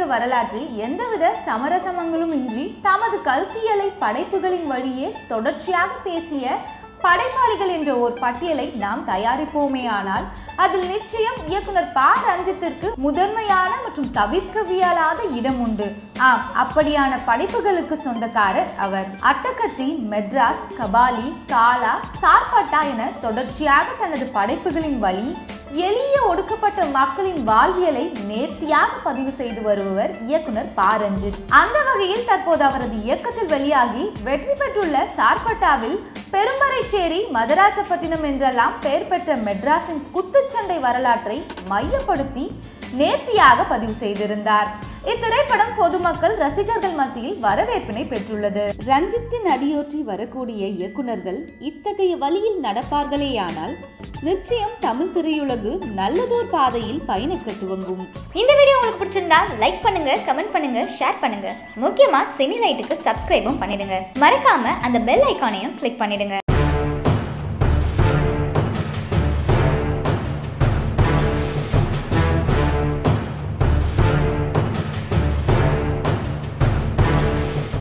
வரலாற்றில் எந்தவித சமரசமங்களும் இன்றி தமது கருத்தியலை படைப்புகளின் வழியே தொடர்ச்சியாக பேசிய படைப்பாளிகள் என்ற ஒரு பட்டியலை நாம் தயாரிப்போமேயானால் அதில் நிச்சயம் இயக்குனர் ப. ரஞ்சித்திற்கு முதன்மையான மற்றும் தவிர்க்கவியலாத இடம் உண்டு. ஆம், அப்படியான படைப்புகளுக்கு சொந்தக்காரர் அவர். அட்டகத்தி, மெட்ராஸ், கபாலி, காலா, சார்பட்டா என தொடர்ச்சியாக தனது படைப்புகளின் வழி எளிய ஒடுக்கப்பட்ட மக்களின் வாழ்வியலை நேர்த்தியாக பதிவு செய்து வருபவர் இயக்குனர் ப. ரஞ்சித். அந்த வகையில் தற்போது அவரது இயக்கத்தில் வெளியாகி வெற்றி பெற்றுள்ள சார்பட்டாவில் பெரும்பறைச்சேரி, மதராசப்பட்டினம் என்றெல்லாம் பெயர் பெற்ற மெட்ராஸின் குத்துச்சண்டை வரலாற்றை மையப்படுத்தி நேர்த்தியாக பதிவு செய்திருந்தார். இத்திரைப்படம் பொதுமக்கள் ரசிகர்கள் மத்தியில் வரவேற்பினை பெற்றுள்ளது. ரஞ்சித்தின் அடியொற்றி வரக்கூடிய இயக்குனர்கள் இத்தகைய வழியில் நடப்பார்களேயானால் நிச்சயம் தமிழ் திரையுலகு நல்லதோர் பாதையில் பயணிக்க துவங்கும். இந்த வீடியோ உங்களுக்கு பிடிச்சிருந்தா லைக் பண்ணுங்க, கமெண்ட் பண்ணுங்க, ஷேர் பண்ணுங்க. முக்கியமா சினிலைட்டுக்கு சப்ஸ்கிரைபும் பண்ணிடுங்க. மறக்காம அந்த பெல் ஐகானையும் கிளிக் பண்ணிடுங்க.